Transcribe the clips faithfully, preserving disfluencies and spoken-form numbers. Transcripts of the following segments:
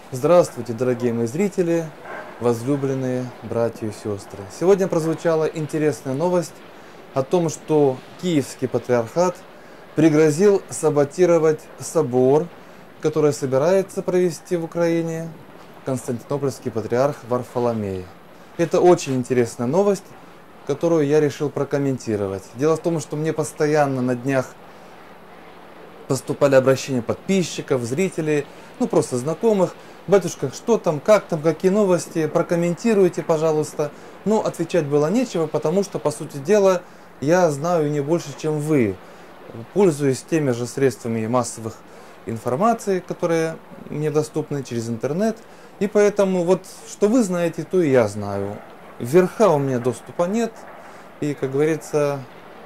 Здравствуйте, дорогие мои зрители, возлюбленные братья и сестры. Сегодня прозвучала интересная новость о том, что Киевский патриархат пригрозил саботировать собор, который собирается провести в Украине Константинопольский патриарх Варфоломей. Это очень интересная новость, которую я решил прокомментировать. Дело в том, что мне постоянно на днях поступали обращения подписчиков, зрителей, ну просто знакомых. Батюшка, что там, как там, какие новости, прокомментируйте, пожалуйста. Но отвечать было нечего, потому что, по сути дела, я знаю не больше, чем вы. Пользуюсь теми же средствами массовых информации, которые мне доступны через интернет. И поэтому вот, что вы знаете, то и я знаю. Вверха у меня доступа нет. И, как говорится,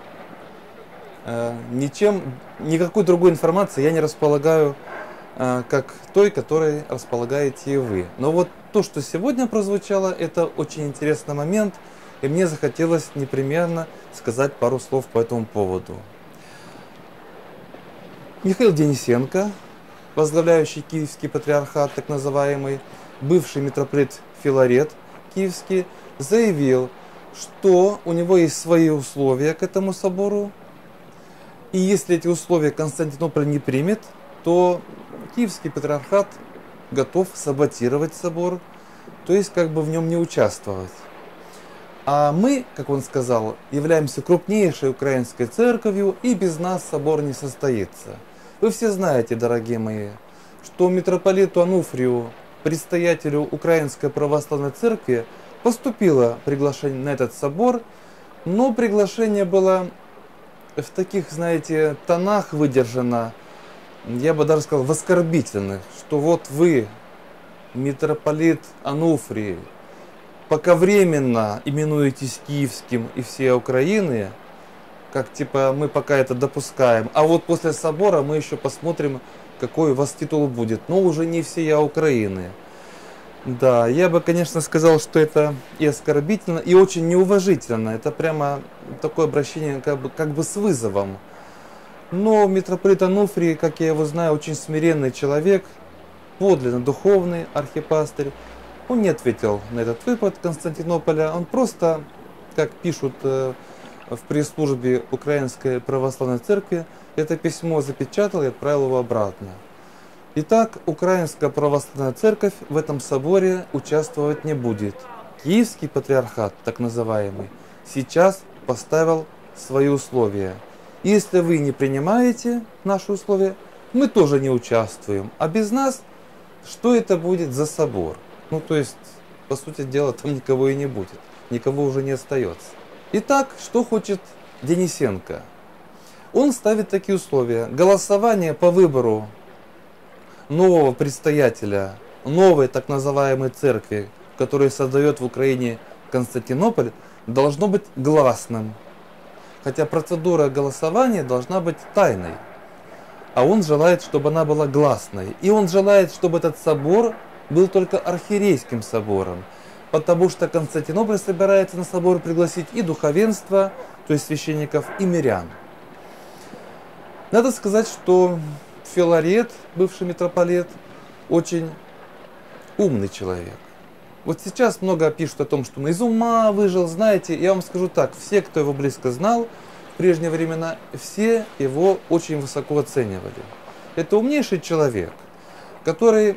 ничем, никакой другой информации я не располагаю, как той, которой располагаете и вы. Но вот то, что сегодня прозвучало, это очень интересный момент, и мне захотелось непременно сказать пару слов по этому поводу. Михаил Денисенко, возглавляющий Киевский патриархат, так называемый, бывший митрополит Филарет Киевский, заявил, что у него есть свои условия к этому собору, и если эти условия Константинополь не примет, то Киевский патриархат готов саботировать собор, то есть как бы в нем не участвовать. А мы, как он сказал, являемся крупнейшей украинской церковью, и без нас собор не состоится. Вы все знаете, дорогие мои, что митрополиту Ануфрию, предстоятелю Украинской православной церкви, поступило приглашение на этот собор, но приглашение было в таких, знаете, тонах выдержано, я бы даже сказал, в оскорбительных, что вот вы, митрополит Ануфрий, пока временно именуетесь Киевским и всей Украины, как типа мы пока это допускаем, а вот после собора мы еще посмотрим, какой у вас титул будет, но уже не всея Украины. Да, я бы, конечно, сказал, что это и оскорбительно, и очень неуважительно, это прямо такое обращение как бы, как бы с вызовом. Но митрополит Ануфрий, как я его знаю, очень смиренный человек, подлинно духовный архипастырь. Он не ответил на этот выпад Константинополя, он просто, как пишут в пресс-службе Украинской православной церкви, это письмо запечатал и отправил его обратно. Итак, Украинская православная церковь в этом соборе участвовать не будет. Киевский патриархат, так называемый, сейчас поставил свои условия. Если вы не принимаете наши условия, мы тоже не участвуем. А без нас, что это будет за собор? Ну, то есть, по сути дела, там никого и не будет. Никого уже не остается. Итак, что хочет Денисенко? Он ставит такие условия. Голосование по выбору нового предстоятеля, новой так называемой церкви, которую создает в Украине Константинополь, должно быть гласным. Хотя процедура голосования должна быть тайной. А он желает, чтобы она была гласной. И он желает, чтобы этот собор был только архиерейским собором. Потому что Константинополь собирается на собор пригласить и духовенство, то есть священников, и мирян. Надо сказать, что Филарет, бывший митрополит, очень умный человек. Вот сейчас много пишут о том, что он из ума выжил, знаете, я вам скажу так, все, кто его близко знал в прежние времена, все его очень высоко оценивали. Это умнейший человек, который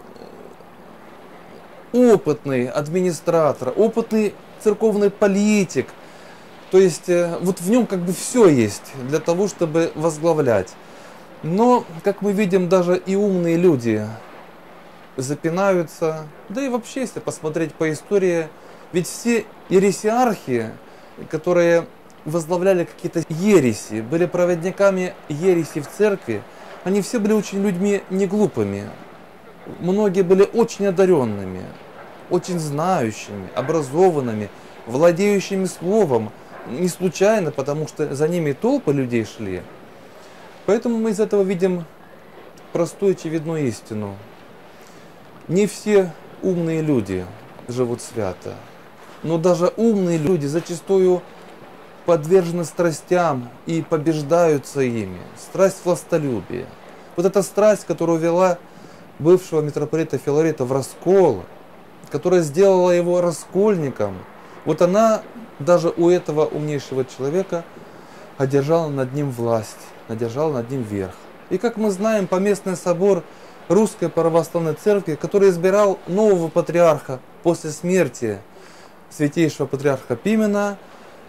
опытный администратор, опытный церковный политик, то есть вот в нем как бы все есть для того, чтобы возглавлять. Но, как мы видим, даже и умные люди запинаются. Да и вообще, если посмотреть по истории, ведь все ересиархи, которые возглавляли какие-то ереси, были проводниками ереси в церкви, они все были очень людьми не глупыми. Многие были очень одаренными, очень знающими, образованными, владеющими словом. Не случайно, потому что за ними толпы людей шли. Поэтому мы из этого видим простую очевидную истину. Не все умные люди живут свято, но даже умные люди зачастую подвержены страстям и побеждаются ими. Страсть властолюбия. Вот эта страсть, которая увела бывшего митрополита Филарета в раскол, которая сделала его раскольником, вот она даже у этого умнейшего человека одержала над ним власть, одержала над ним верх. И как мы знаем, Поместный собор Русской Православной Церкви, который избирал нового патриарха после смерти святейшего патриарха Пимена,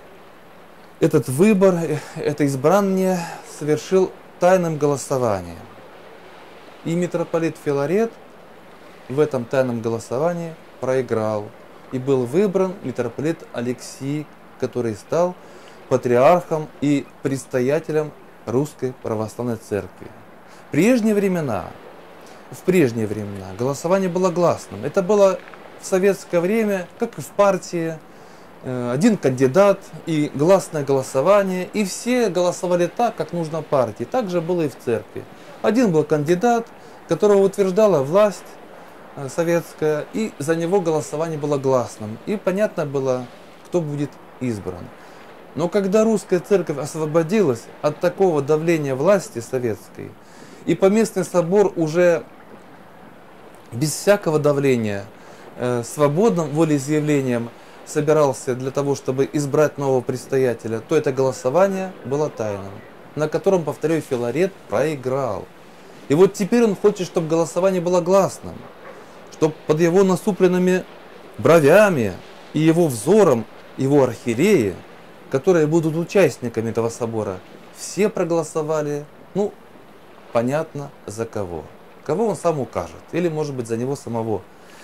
этот выбор, это избрание совершил тайным голосованием. И митрополит Филарет в этом тайном голосовании проиграл. И был выбран митрополит Алексий, который стал патриархом и предстоятелем Русской Православной Церкви. В прежние времена, в прежние времена голосование было гласным. Это было в советское время, как и в партии, один кандидат и гласное голосование, и все голосовали так, как нужно партии. Так же было и в церкви. Один был кандидат, которого утверждала власть советская, и за него голосование было гласным. И понятно было, кто будет избран. Но когда русская церковь освободилась от такого давления власти советской, и Поместный собор уже без всякого давления, э, свободным волеизъявлением собирался для того, чтобы избрать нового предстоятеля, то это голосование было тайным, на котором, повторяю, Филарет проиграл. И вот теперь он хочет, чтобы голосование было гласным, чтобы под его насупленными бровями и его взором его архиереи, которые будут участниками этого собора, все проголосовали, ну, понятно, за кого. Кого он сам укажет, или, может быть, за него самого.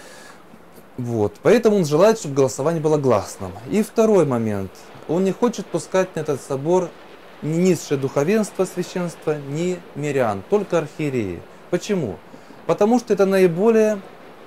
Вот. Поэтому он желает, чтобы голосование было гласным. И второй момент. Он не хочет пускать на этот собор ни низшее духовенство, священство, ни мирян, только архиереи. Почему? Потому что это наиболее,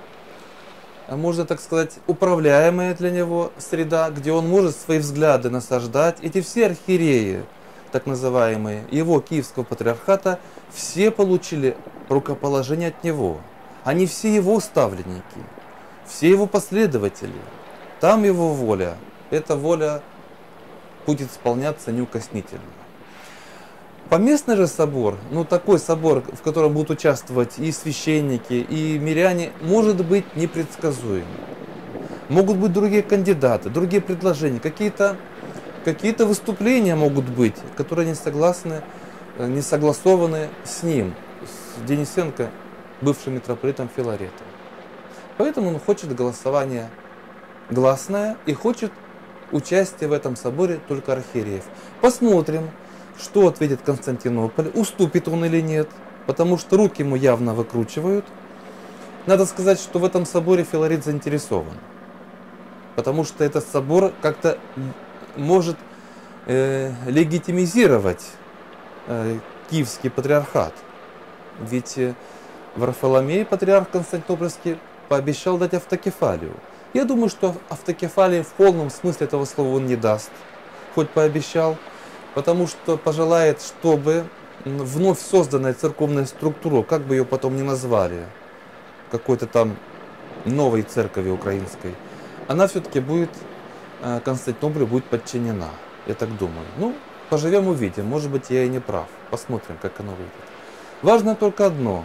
можно так сказать, управляемая для него среда, где он может свои взгляды насаждать. Эти все архиереи, так называемые, его Киевского патриархата, все получили рукоположение от него. Они все его ставленники, все его последователи. Там его воля, эта воля будет исполняться неукоснительно. Поместный же собор, ну такой собор, в котором будут участвовать и священники, и миряне, может быть непредсказуем. Могут быть другие кандидаты, другие предложения, какие-то какие-то выступления могут быть, которые не согласны, не согласованы с ним, с Денисенко, бывшим митрополитом Филаретом. Поэтому он хочет голосование гласное и хочет участие в этом соборе только архиереев. Посмотрим, что ответит Константинополь, уступит он или нет, потому что руки ему явно выкручивают. Надо сказать, что в этом соборе Филарет заинтересован, потому что этот собор как-то может э, легитимизировать э, Киевский патриархат. Ведь э, Варфоломей, патриарх Константинопольский, пообещал дать автокефалию. Я думаю, что автокефалии в полном смысле этого слова он не даст, хоть пообещал, потому что пожелает, чтобы вновь созданная церковная структура, как бы ее потом ни назвали, какой-то там новой церкови украинской, она все-таки будет, Константинополю будет подчинена. Я так думаю. Ну, поживем увидим. Может быть, я и не прав. Посмотрим, как оно выйдет. Важно только одно.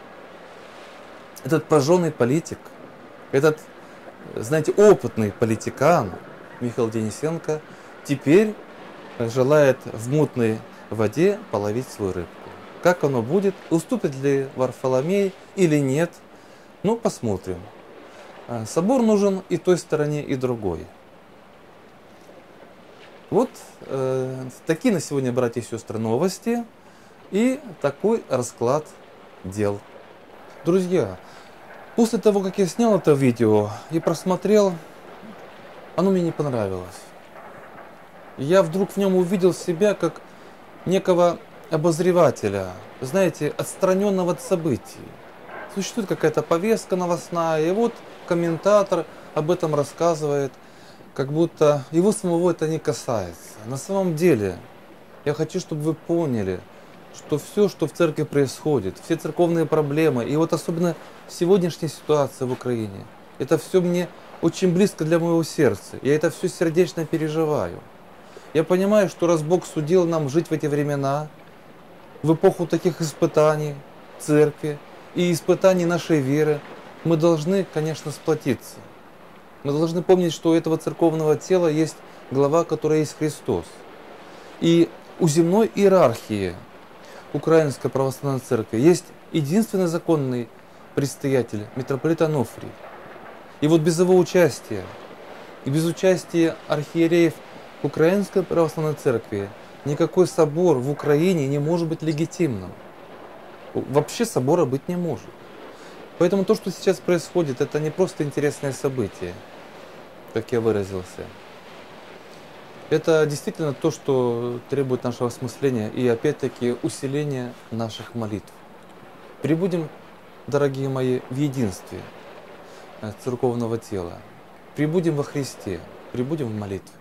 Этот прожженный политик, этот, знаете, опытный политикан Михаил Денисенко теперь желает в мутной воде половить свою рыбку. Как оно будет? Уступит ли Варфоломей или нет? Ну, посмотрим. Собор нужен и той стороне, и другой. Вот э, такие на сегодня, братья и сестры, новости и такой расклад дел. Друзья, после того, как я снял это видео и просмотрел, оно мне не понравилось. Я вдруг в нем увидел себя как некого обозревателя, знаете, отстраненного от событий. Существует какая-то повестка новостная, и вот комментатор об этом рассказывает, как будто его самого это не касается. На самом деле, я хочу, чтобы вы поняли, что все, что в церкви происходит, все церковные проблемы, и вот особенно сегодняшняя ситуация в Украине, это все мне очень близко для моего сердца. Я это все сердечно переживаю. Я понимаю, что раз Бог судил нам жить в эти времена, в эпоху таких испытаний, церкви, и испытаний нашей веры, мы должны, конечно, сплотиться. Мы должны помнить, что у этого церковного тела есть глава, которая есть Христос. И у земной иерархии Украинской Православной Церкви есть единственный законный предстоятель, митрополит Онуфрий. И вот без его участия и без участия архиереев Украинской Православной Церкви никакой собор в Украине не может быть легитимным. Вообще собора быть не может. Поэтому то, что сейчас происходит, это не просто интересное событие, как я выразился. Это действительно то, что требует нашего осмысления и опять-таки усиления наших молитв. Прибудем, дорогие мои, в единстве церковного тела. Прибудем во Христе, прибудем в молитве.